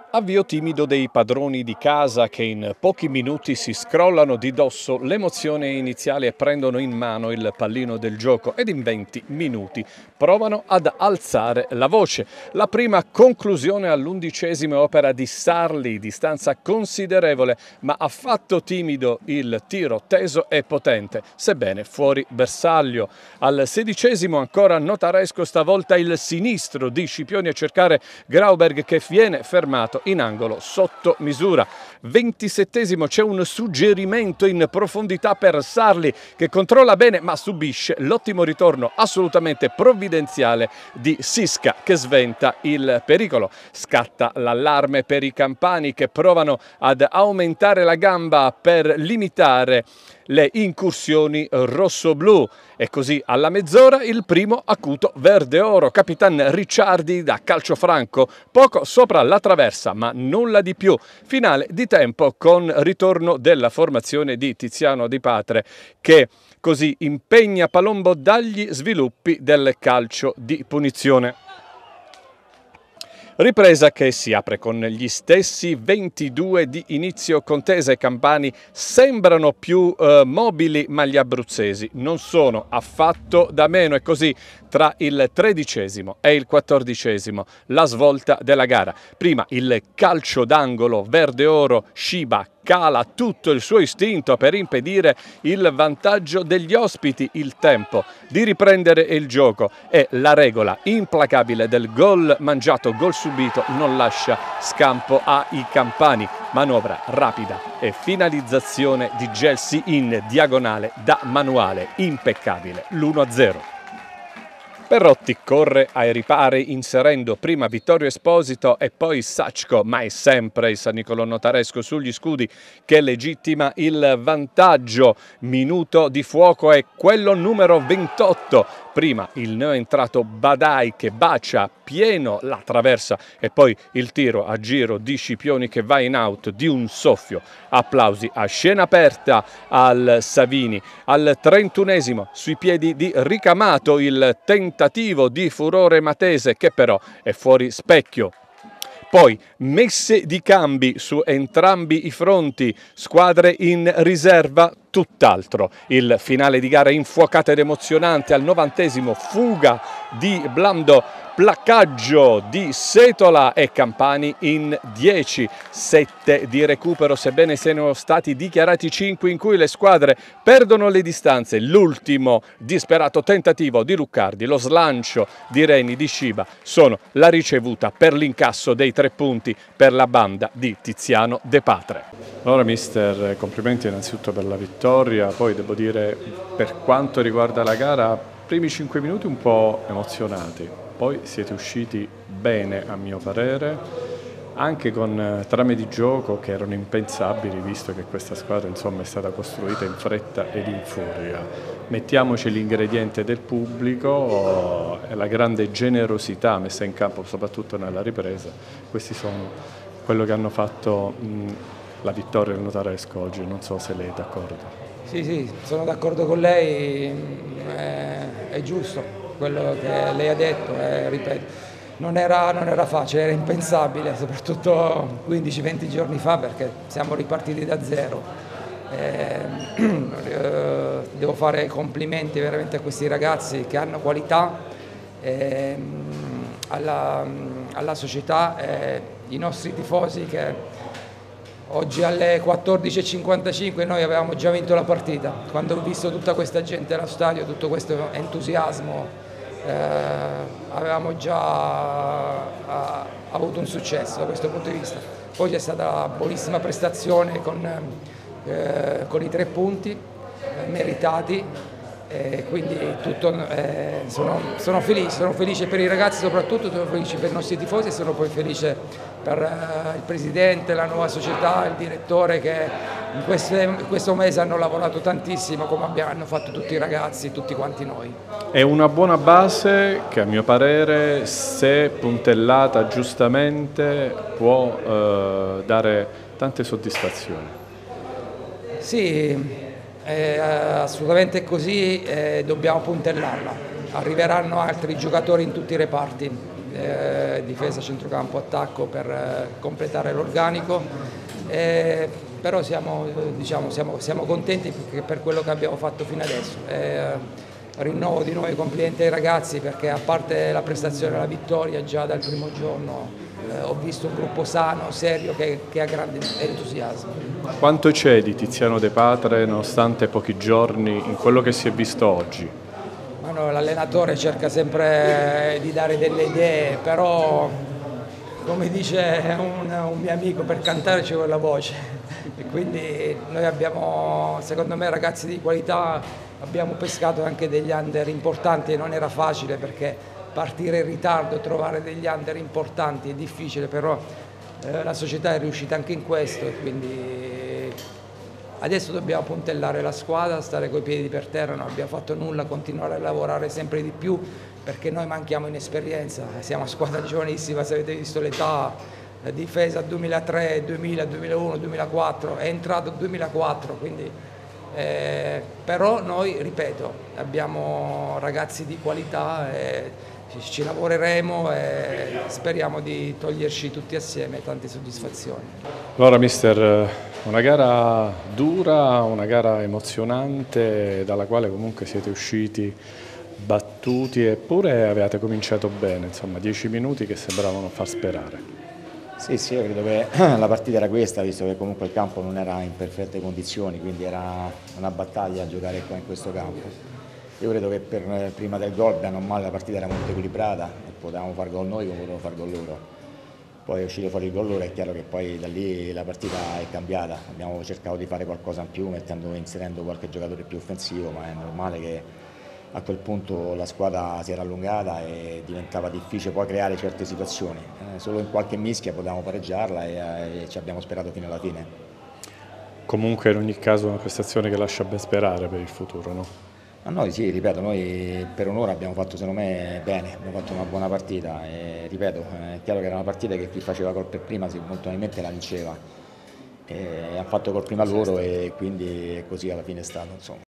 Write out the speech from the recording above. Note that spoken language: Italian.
Avvio timido dei padroni di casa che in pochi minuti si scrollano di dosso l'emozione iniziale e prendono in mano il pallino del gioco ed in 20 minuti provano ad alzare la voce. La prima conclusione all'11° opera di Sarli, distanza considerevole ma affatto timido il tiro teso e potente, sebbene fuori bersaglio. Al 16° ancora Notaresco, stavolta il sinistro di Scipioni a cercare Grauberg che viene fermato in angolo sotto misura. 27° c'è un suggerimento in profondità per Sarli che controlla bene ma subisce l'ottimo ritorno assolutamente provvidenziale di Sisca che sventa il pericolo. Scatta l'allarme per i campani che provano ad aumentare la gamba per limitare le incursioni rossoblù e così alla mezz'ora il primo acuto verde-oro. Capitan Ricciardi da calcio franco poco sopra la traversa ma nulla di più. Finale di tempo con ritorno della formazione di Tiziano Di Patre che così impegna Palombo dagli sviluppi del calcio di punizione. Ripresa che si apre con gli stessi 22 di inizio contesa. I campani sembrano più mobili ma gli abruzzesi non sono affatto da meno e così tra il 13° e il 14° la svolta della gara. Prima il calcio d'angolo verde-oro, Sciba cala tutto il suo istinto per impedire il vantaggio degli ospiti. Il tempo di riprendere il gioco e la regola implacabile del gol mangiato, gol subito non lascia scampo ai campani. Manovra rapida e finalizzazione di Gelsi in diagonale da manuale, impeccabile, l'1-0. Perrotti corre ai ripari inserendo prima Vittorio Esposito e poi Sacco, ma è sempre il San Nicolò Notaresco sugli scudi che legittima il vantaggio. Minuto di fuoco è quello numero 28. Prima il neoentrato Badai che bacia pieno la traversa e poi il tiro a giro di Scipioni che va in out di un soffio. Applausi a scena aperta al Savini. Al 31° sui piedi di Ricamato il tentativo di furore matese che però è fuori specchio. Poi messe di cambi su entrambi i fronti, squadre in riserva, tutt'altro. Il finale di gara infuocato ed emozionante al 90°, fuga di Blando, placcaggio di Setola e Campani in 10. 7 di recupero, sebbene siano stati dichiarati 5 in cui le squadre perdono le distanze. L'ultimo disperato tentativo di Luccardi, lo slancio di Reni, di Sciba sono la ricevuta per l'incasso dei 3 punti per la banda di Tiziano De Patre. Allora mister, complimenti innanzitutto per la vittoria, poi devo dire per quanto riguarda la gara, primi 5 minuti un po' emozionati, poi siete usciti bene a mio parere, anche con trame di gioco che erano impensabili visto che questa squadra insomma è stata costruita in fretta ed in furia. Mettiamoci l'ingrediente del pubblico e la grande generosità messa in campo soprattutto nella ripresa, questi sono quello che hanno fatto la vittoria del Notaresco oggi, non so se lei è d'accordo. Sì, sono d'accordo con lei, è giusto quello che lei ha detto, ripeto, non era facile, era impensabile, soprattutto 15-20 giorni fa perché siamo ripartiti da zero. Devo fare complimenti veramente a questi ragazzi che hanno qualità, alla società, i nostri tifosi che oggi alle 14:55 noi avevamo già vinto la partita. Quando ho visto tutta questa gente allo stadio, tutto questo entusiasmo, avevamo già avuto un successo da questo punto di vista. Poi c'è stata una buonissima prestazione con i 3 punti meritati. Quindi sono felice per i ragazzi, soprattutto sono felice per i nostri tifosi e sono poi felice per il presidente, la nuova società, il direttore che in questo mese hanno lavorato tantissimo come hanno fatto tutti i ragazzi, tutti quanti noi. È una buona base che a mio parere, se puntellata giustamente, può dare tante soddisfazioni. Sì. Assolutamente così, dobbiamo puntellarla. Arriveranno altri giocatori in tutti i reparti, difesa, centrocampo, attacco per completare l'organico. Però siamo contenti per quello che abbiamo fatto fino adesso. Rinnovo di nuovo i complimenti ai ragazzi, perché a parte la prestazione e la vittoria già dal primo giorno ho visto un gruppo sano, serio, che ha grande entusiasmo. Quanto c'è di Tiziano De Patre nonostante pochi giorni in quello che si è visto oggi? L'allenatore cerca sempre di dare delle idee, però come dice un mio amico, per cantare ci vuole la voce, e quindi noi abbiamo, secondo me, ragazzi di qualità, abbiamo pescato anche degli under importanti e non era facile, perché partire in ritardo, trovare degli under importanti è difficile, però la società è riuscita anche in questo, e quindi adesso dobbiamo puntellare la squadra, stare coi piedi per terra, non abbiamo fatto nulla, continuare a lavorare sempre di più, perché noi manchiamo in esperienza, siamo una squadra giovanissima, se avete visto l'età, difesa 2003, 2000, 2001, 2004, è entrato 2004, quindi però noi, ripeto, abbiamo ragazzi di qualità, ci lavoreremo e speriamo di toglierci tutti assieme tante soddisfazioni. Allora mister, una gara dura, una gara emozionante, dalla quale comunque siete usciti battuti, eppure avevate cominciato bene, insomma 10 minuti che sembravano far sperare. Sì, io credo che la partita era questa, visto che comunque il campo non era in perfette condizioni, quindi era una battaglia giocare qua in questo campo. Io credo che prima del gol, bene o male, la partita era molto equilibrata, potevamo far gol noi come potevamo far gol loro. Poi è uscito fuori il gol loro, è chiaro che poi da lì la partita è cambiata, abbiamo cercato di fare qualcosa in più, inserendo qualche giocatore più offensivo, ma è normale che a quel punto la squadra si era allungata e diventava difficile poi creare certe situazioni. Solo in qualche mischia potevamo pareggiarla e ci abbiamo sperato fino alla fine. Comunque in ogni caso è una prestazione che lascia ben sperare per il futuro, no? A noi sì, ripeto, noi per un'ora abbiamo fatto secondo me bene, abbiamo fatto una buona partita e ripeto, è chiaro che era una partita che chi faceva gol per prima molto probabilmente la vinceva. Hanno fatto gol prima loro e quindi così alla fine è stato, insomma.